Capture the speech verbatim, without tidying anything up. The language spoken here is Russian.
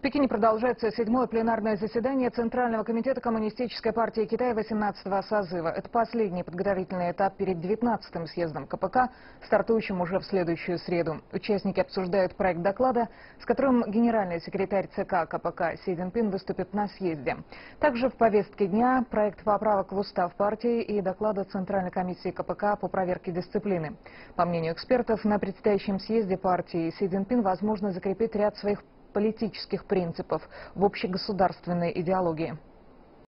Пекине продолжается седьмое пленарное заседание Центрального комитета Коммунистической партии Китая восемнадцатого созыва. Это последний подготовительный этап перед девятнадцатым съездом КПК, стартующим уже в следующую среду. Участники обсуждают проект доклада, с которым генеральный секретарь ЦК КПК Си Цзиньпин выступит на съезде. Также в повестке дня проект поправок в устав партии и доклада Центральной комиссии КПК по проверке дисциплины. По мнению экспертов, на предстоящем съезде партии Си Цзиньпин возможно закрепить ряд своих политических принципов в общегосударственной идеологии.